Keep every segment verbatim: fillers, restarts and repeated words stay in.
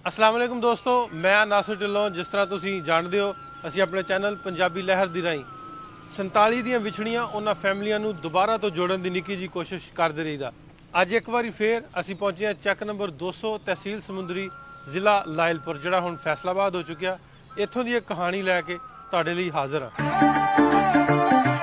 अस्सलाम वालेकुम दोस्तों, मैं नासिर ढिल्लों। जिस तरह तुसीं जाणदे हो, असीं अपने चैनल पंजाबी लहर दी राहीं संताली दीआं विछड़ियां उन्हां फैमिलियां नूं दुबारा तो जोड़न दी निक्की जी कोशिश करदे रहीदा। अज एक बारी फेर असीं पहुंचे हां चैक नंबर दो सौ तहसील समुंदरी जिला लायलपुर, जिहड़ा हुण फैसलाबाद हो चुकिया। इत्थों दी एक कहानी लैके तुहाडे लई हाज़र हां।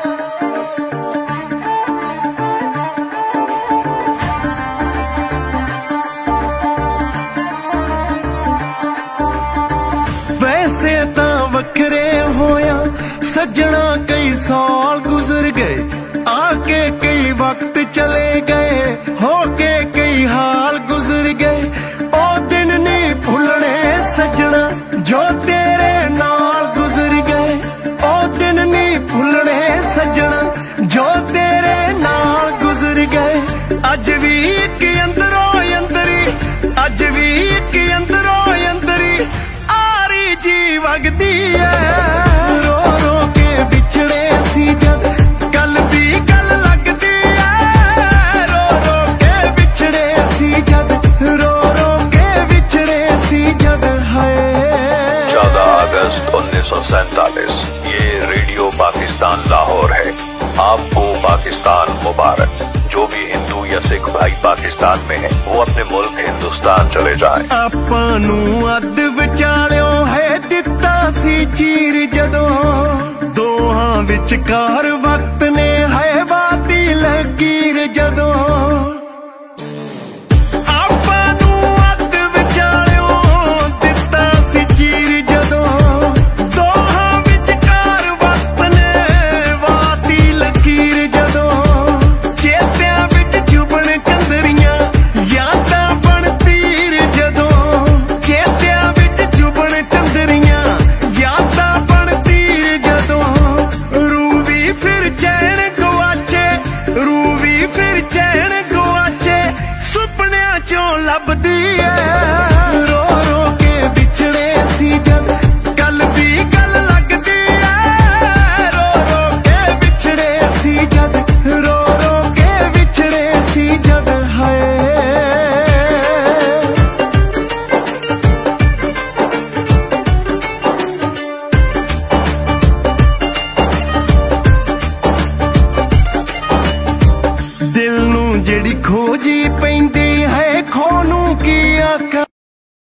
वैसे तां वखरे होया सजना, कई साल गुजर गए, आके कई वक्त चले गए, होके कई हाल गुजर गए। ओ दिन नहीं भुलने सजना जो तेरे नाल गुजर गए, ओ दिन नहीं भुलने सजना जो तेरे नाल गुजर गए। अज भी एक अंदरों अंदरी, अज भी एक अंदरों अंदरी जी वगदी है। रो रो के बिछड़े सी जद गल दी गल लगदी है। रो रो के बिछड़े सी जद, रो रो के बिछड़े सी जद है। चौदह अगस्त उन्नीस सौ सैतालीस, ये रेडियो पाकिस्तान लाहौर है। आपको पाकिस्तान मुबारक। जो भी हिंदू या सिख भाई पाकिस्तान में है, वो अपने मुल्क हिंदुस्तान चले जाएं। आपानू अद विचालियों है दिता सी चीर जदों, दोहां विचकार वक्त ने है वादी लकीर जदों।